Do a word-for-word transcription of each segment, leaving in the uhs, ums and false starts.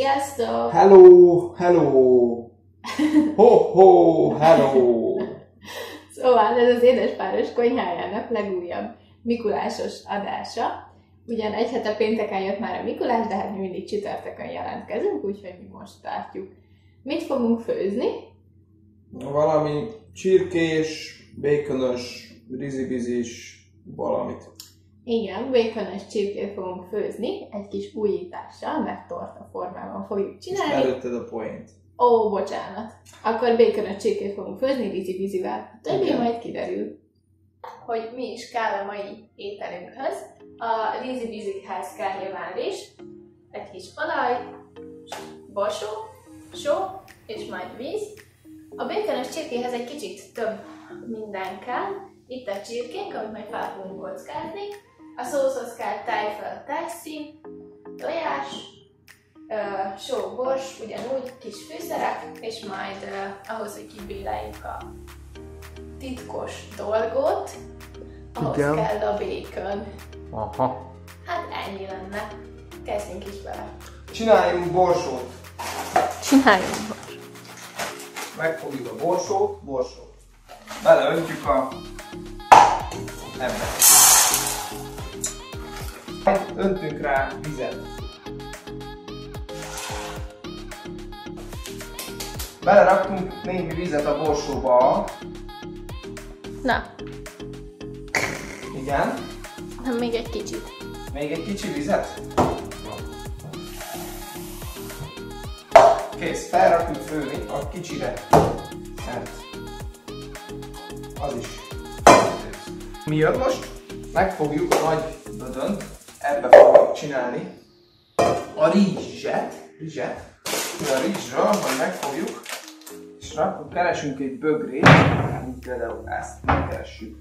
Sziasztok! Hello, hello! Ho, ho, hello! Szóval ez az Édespáros Konyhájának legújabb mikulásos adása. Ugyan egy hete pénteken jött már a Mikulás, de hát mi mindig csütörtökön jelentkezünk, úgyhogy mi most tartjuk. Mit fogunk főzni? Valami csirkés, békönös, rizibizis, valamit. Igen, békönös csirkét fogunk főzni, egy kis újítással, mert torta formában fogjuk csinálni. És előtted a poént. Ó, bocsánat. Akkor békönös csirkét fogunk főzni rizibizivel. A többi majd kiderül, hogy mi is kell a mai ételünkhöz. A rizibizikhez kell nyilván rizs, egy kis olaj, borsó, só és majd víz. A békönös csirkéhez egy kicsit több minden kell. Itt a csirkénk, amit majd fel fogunk kockázni. A szószhoz kell tejföl, tejszín, tojás, uh, só, bors, ugyanúgy kis fűszerek, és majd uh, ahhoz, hogy kibéreljük a titkos dolgot, ahhoz Igen. kell a békön. Aha. Hát ennyi lenne. Kezdjünk is vele. Csináljunk borsót. Csináljunk. Megfogjuk a borsót, borsót. Beleöntjük a... ebbe. Öntünk rá vizet. Beleraktunk némi vizet a borsóba. Na, Igen. nem még egy kicsit. Még egy kicsi vizet. Kész, felrakjuk főni a kicsire. Hát, az is. Mi jön most? Megfogjuk a nagy bödönt, ebbe fogjuk csinálni a rizset. Rizset. A rizsről majd megfogjuk, és rakunk, keresünk egy bögrét, mint például ezt megkeressük.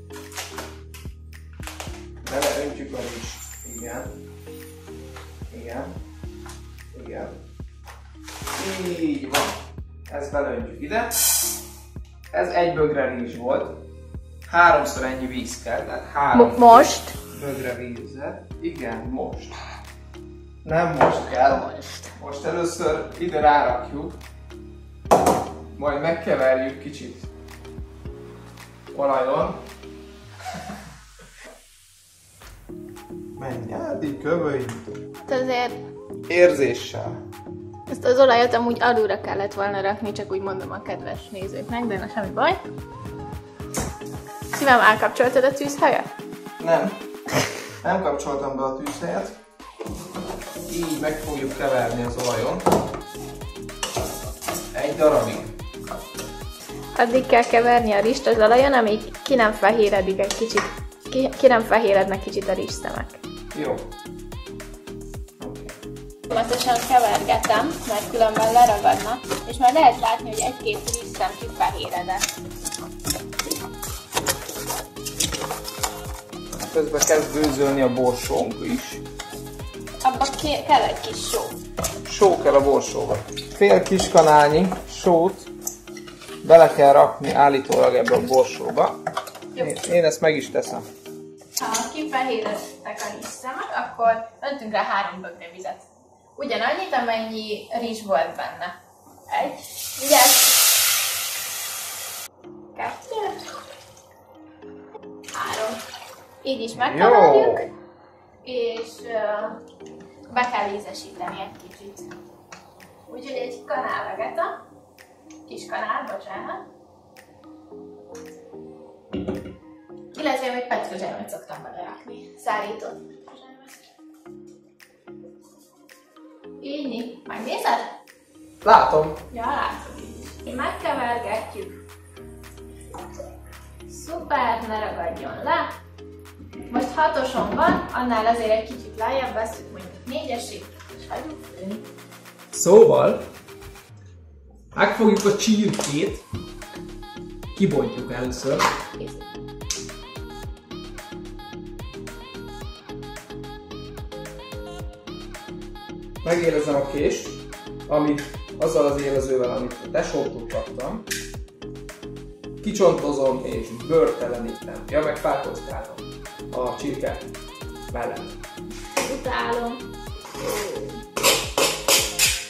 Beleöntjük a rizst. Igen. Igen. Igen. Így van. Ezt beleöntjük ide. Ez egy bögre rizs volt. Háromszor ennyi víz kell, tehát három Most? bögre vízet. Igen, most. Nem most kell. Most. Most először ide rárakjuk. Majd megkeverjük kicsit olajon. Menj át, így kövölj. Hát azért Érzéssel. ezt az olajat amúgy alulra kellett volna rakni, csak úgy mondom a kedves nézőknek, de na semmi baj. Szívem, elkapcsoltad a tűzhelyet? Nem. Nem kapcsoltam be a tűzhelyet. Így meg fogjuk keverni az olajon. Egy darabig. Addig kell keverni a rizst az olajon, amíg ki nem fehéredik egy kicsit. Ki, ki nem fehérednek kicsit a rizsszemek. Jó. Folyamatosan kevergetem, mert különben leragadnak, és már lehet látni, hogy egy-két rizsszem kifehéredett. Közben kezd gőzölni a borsónk is. Abba ké- kell egy kis só. Só kell a borsóba. Fél kis kanálnyi sót bele kell rakni állítólag ebbe a borsóba. Én, én ezt meg is teszem. Ha kifehéredtek a rizsszemek, akkor öntünk rá három bögre vizet. Ugyanannyit, amennyi rizs volt benne. Egy, vigyázz! Kettő, három. Így is megkeverjük, és uh, be kell ízesíteni egy kicsit. Úgyhogy egy kanál vegeta, kis kanál, bocsánat. Illetve még petrezselmet szoktam belerakni, szárított petrezselmet. Így, megnézed? Látom. Ja, látod is. Megkevergetjük. Szuper, ne ragadjon le. Most hatoson van, annál azért egy kicsit lejjebb veszünk, mondjuk négyesig, és hagyjuk főni. Szóval megfogjuk a csirkét, kibontjuk először. Kész. Megélezem a kést, amit azzal az élezővel, amit a tesótól kaptam. Kicsontozom és bőrtelenítem. Ja, meg felkockálom a csirke mellett. Utálom.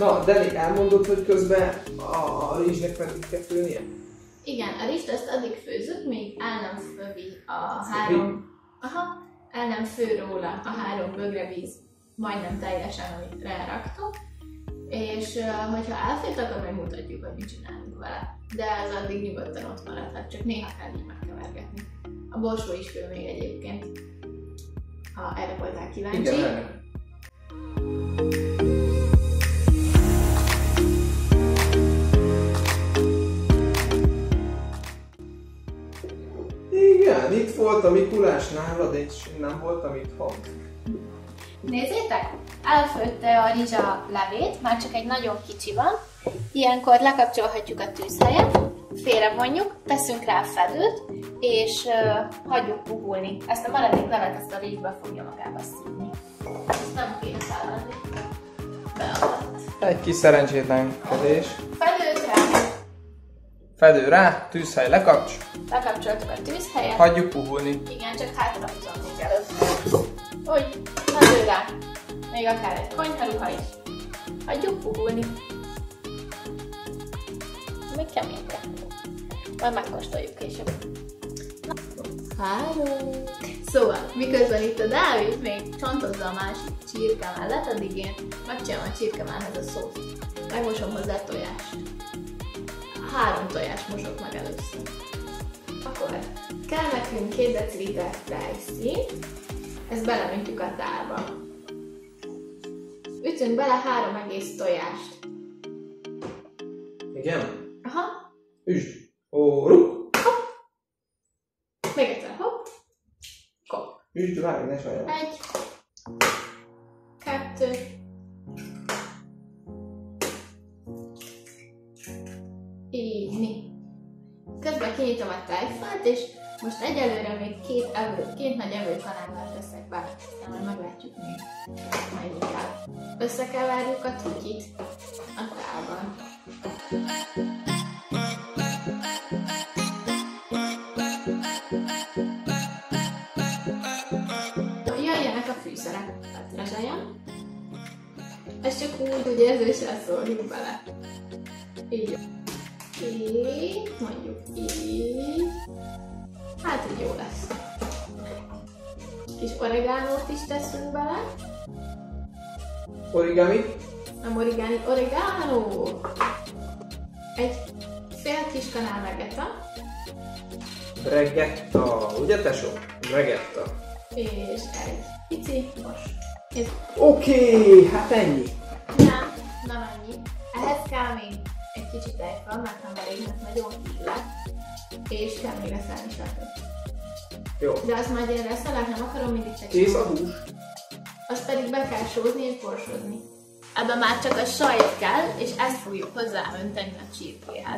Na, Dani, elmondod, hogy közben a, a rizsnek meddig kell főnie? Igen, a rizst azt addig főzzük, míg el nem fővi a három... Aha, el nem fő róla a három bögre víz majdnem teljesen, amit ráraktunk. És hogyha elfőtt, akkor megmutatjuk, hogy mit csinálunk vele. De ez addig nyugodtan ott maradhat, csak néha kell így megkevergetni. A borsó is fő még egyébként, ha erre voltál kíváncsi. Igen. Igen, itt volt a Mikulás nálad, és nem voltam itthon. Nézzétek! Elfőtte a rizsa levét, már csak egy nagyon kicsi van. Ilyenkor lekapcsolhatjuk a tűzhelyet, félrevonjuk, teszünk rá fedőt, és uh, hagyjuk puhulni. Ezt a maradék levet ezt a rizsbe fogja magába szívni. Ezt nem kéne szállni. Beadatt. Egy kis szerencsétlenkedés. Fedőt rá. Fedő rá, tűzhely lekapcs. Lekapcsoltuk a tűzhelyet. Hagyjuk puhulni. Igen, csak hátrahúzom még előtt. Úgy, fedő rá. Még akár egy konyharuha is. Hagyjuk puhulni. Még keményre. Majd megkóstoljuk később. Hello! Szóval, miközben itt a Dávid még csontozza a másik csirke mellett, addig én megcsinálom a csirke mellett a szószt. Megmosom hozzá a tojást. Három tojást mosok meg először. Akkor kell nekünk két deciliter tejszín. Ezt beleöntjük a tálba. Ütünk bele három egész tojást. Igen? Aha. Üsd. Ó, rúg. Hopp. Még egyszer, hopp. Kop. Üsd, várj, ne sajnálj. Egy. Kettő. Így. Közben kinyitom a tejfát, és most egyelőre még két, evő, két nagy evőkanállal teszek be. Aztán majd meglátjuk még. Majd inkább. Összekeverjük a cukyit a tálban. Jöjjenek a fűszerek. Petrezselyen. Ez csak úgy, hogy érzéssel szórjuk bele. Így. Így, mondjuk így. Hát így jó lesz. Kis oregánót is teszünk bele. Origami? Nem origami, oregánó! Egy fél kis kanál vegeta. Regetta, ugye tesó? Regetta. És egy pici most. Oké, okay, hát ennyi. Nem, nem ennyi. Ehhez kell még egy kicsit tejföl, mert nem elég, mert nagyon híg lett. És kell még reszelni sajtot. Jó. De azt majd én reszelek, nem akarom mindig csak. Kész a hús. Azt pedig be kell sózni és borsózni. Ebben már csak a sajt kell, és ezt fogjuk hozzáönteni a csirkéhez.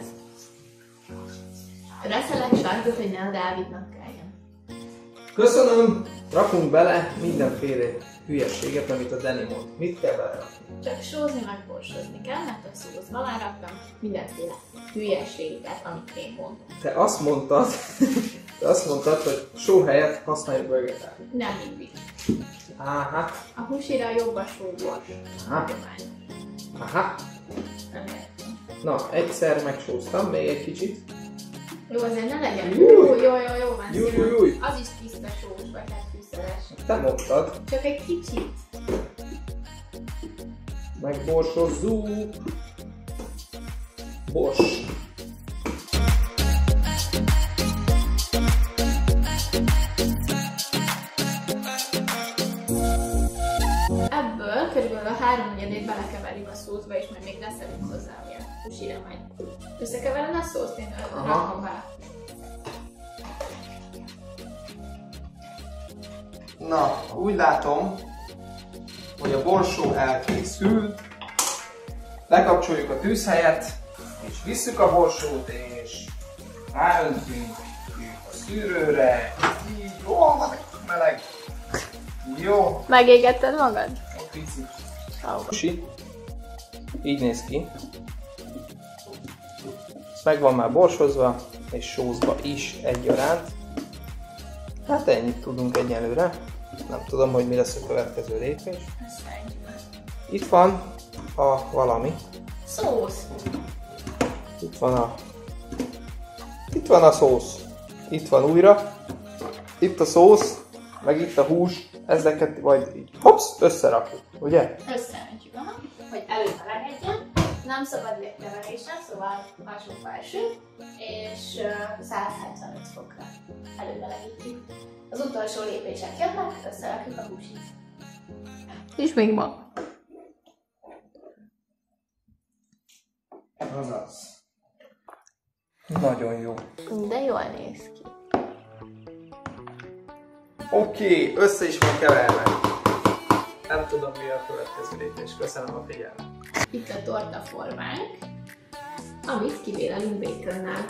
Reszelek sajtot, hogy ne a Dávidnak kelljen. Köszönöm! Rakunk bele mindenféle hülyességet, amit a Dani mond. Mit kell belerakni? Csak sózni meg borsózni kell, mert a szószban már raktam mindenféle hülyeséget, amit én mondtam. Te azt mondtad, te azt mondtad, hogy só helyett használjuk vegetát. Nem mindig. Aha. A húsira jobb a sóbors. Aha. Aha. Nem értem. Na, egyszer megsóztam, még egy kicsit. Jó, azért ne legyen. Júj. Jó, jó, jó, jó, van. Júj, júj, júj. Az is tiszta sós, vagy hát fűszeres. Te mondtad. Csak egy kicsit. Megborsozzuk. Bors. Ebből körülbelül a háromnegyedét belekeverjük a szószba, és majd még reszelünk hozzá, ami a húsira majd. Összekevered a szószt, én rakom bele. Na, úgy látom, hogy a borsó elkészült. Lekapcsoljuk a tűzhelyet, és visszük a borsót, és ráöntünk a szűrőre. Így, jó, meleg. Jó. Megégetted magad? Egy picit. Oh. Így néz ki. Meg van már borsozva, és sózva is egyaránt. Hát ennyit tudunk egyelőre. Nem tudom, hogy mi lesz a következő lépés. Itt van a valami. Szósz. Itt van a... Itt van a szósz. Itt van újra. Itt a szósz, meg itt a hús. Ezeket majd így hopsz, összerakjuk, ugye? Összeöntjük, aha, hogy előmelegedjen. Nem szabad légkeverésen, szóval alsó-felső, és száz hetvenöt fokra előmelegítjük. Az utolsó lépések jönnek, összerakjuk a húsit. És még ma. Azaz. Nagyon jó. De jól néz ki. Oké, okay, össze is van keverve. Nem tudom, mi a következő lépés. Köszönöm a figyelmet. Itt a tortaformánk, amit kibélelünk baconnál.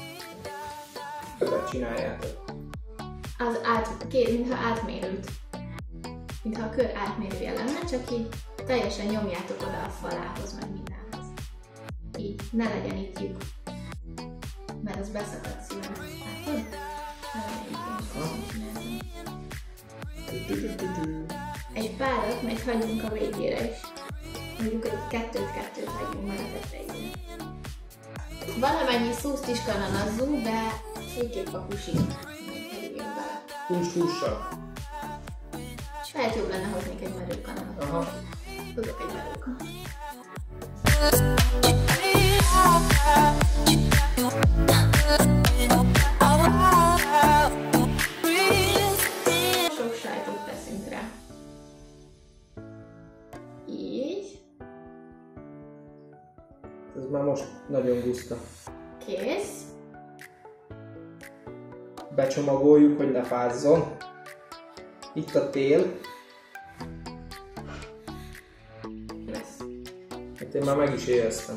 Ezt csináljátok. Az át, két, mintha átmérőt. Mintha a kör átmérője lenne, csak így teljesen nyomjátok oda a falához, meg mindenhez. Így, ne legyen itt lyuk. Mert az beszakad szíven. Látod? Ne legyen itt, én is egy párat meg hagyjunk a végére is. Mondjuk egy kettőt-kettőt hagyjunk már a tetejére. Valamennyi szószt is kanalazzunk, de főképp a húsit kerüljön bele. Hús hússal. Lehet jobb lenne hoznék egy merőkanalat. Aha. Hozok egy merőkanalat. Sok sajtot teszünk rá. Így. Ez már most nagyon guszta. Kész. Becsomagoljuk, hogy ne fázzon. Itt a tél. Lesz. Hát én már meg is éreztem.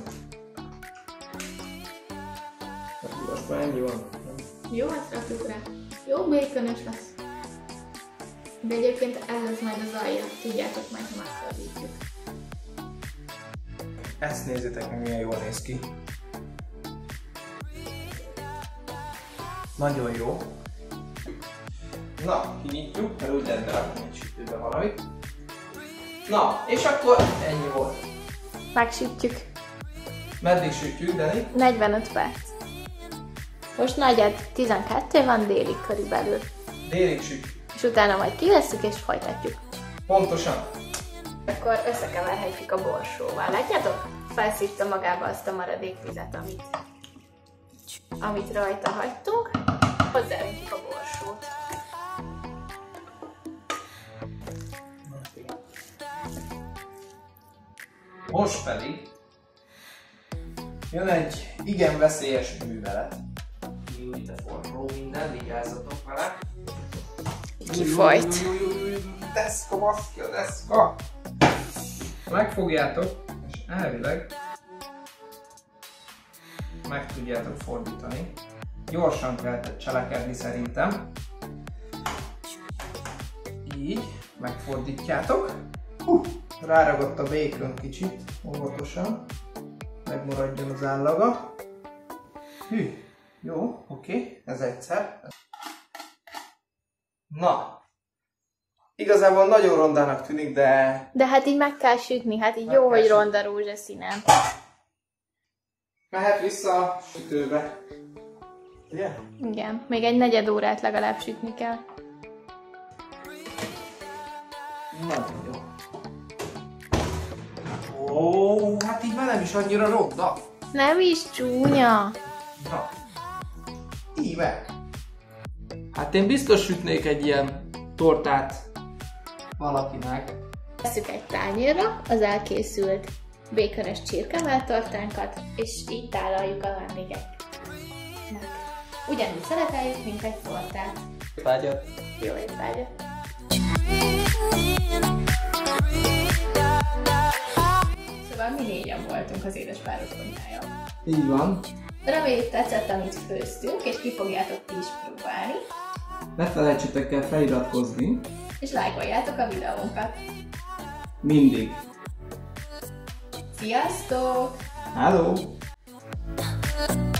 Hát most már ennyi van. Jó, ezt rakjuk rá. Jó baconos lesz. De egyébként ehhez majd az alja, tudjátok majd, ha megfordítjuk. Ezt nézzétek meg, milyen jól néz ki. Nagyon jó. Na, kinyitjuk, mert úgy lenne rakni egy sütőbe valamit. Na, és akkor ennyi volt. Megsütjük. Meddig sütjük, Dani? negyvenöt perc. Most negyed tizenkettő van, délig körülbelül. Délig sütjük. És utána majd kivesszük és folytatjuk. Pontosan. Akkor összekeverhetjük a borsóval. Látjátok? Felszívta magába azt a maradék vizet, amit, amit rajta hagytunk. Hozzáöntjük a borsót. Most pedig jön egy igen veszélyes művelet. Úgy, de forró minden, vigyázzatok vele. Kifolyt. Deszka, baszki a deszka! Megfogjátok, és elvileg meg tudjátok fordítani. Gyorsan kell cselekedni szerintem. Így, megfordítjátok. Hú, ráragadt a bacon kicsit, óvatosan. Megmaradjon az állaga. Hű, jó, oké, ez egyszer. Na, igazából nagyon rondának tűnik, de... De hát így meg kell sütni, hát így meg jó, hogy sütni. Ronda rózsaszínen. Mehet vissza a sütőbe. Ugye? Igen, még egy negyed órát legalább sütni kell. Nagyon jó. Ó, hát így már nem is annyira ronda. Nem is csúnya. Na, íme. Hát én biztos sütnék egy ilyen tortát valakinek. Veszük egy tányérra az elkészült békönes csirkemell-tortánkat, és így tálaljuk a vendégeknek. Ugyanúgy szereteljük, mint egy tortát. Vágyat. Jó étvágyat. Szóval mi négyen voltunk az édespárok konyhájában. Így van. Reméljük tetszett, amit főztünk, és ki fogjátok ti is próbálni. Ne felejtsétek el feliratkozni. És lájkoljátok a videónkat. Mindig. Sziasztok! Hello!